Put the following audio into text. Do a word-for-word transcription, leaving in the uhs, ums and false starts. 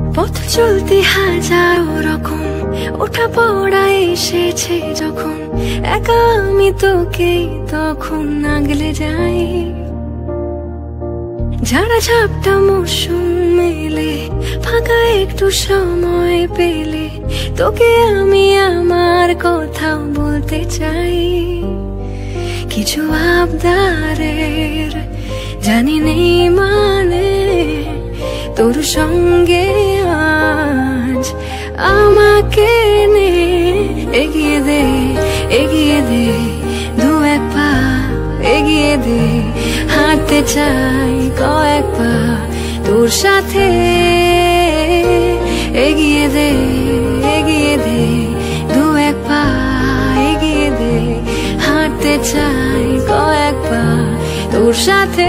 পথ চলতে হাজারো রকম ওঠা পড়া এসেছে যখন, একা আমি তোকে তখন আগলে যাই। ঝাড়া ঝাপটা মৌসুম মেলে, ফাঁকা একটু সময় পেলে তোকে আমি আমার কথা বলতে চাই। কিছু আবদারের জানি নেই মানে, তোর সঙ্গে আজ আমাকে নে। এগিয়ে দে এগিয়ে দে দু এক পা, এগিয়ে দে হাঁটতে চাই কয়েক পা তোর সাথে। এগিয়ে দে এগিয়ে দে দু এক পা, এগিয়ে দে হাঁটতে চাই কয়েক পা তোর সাথে।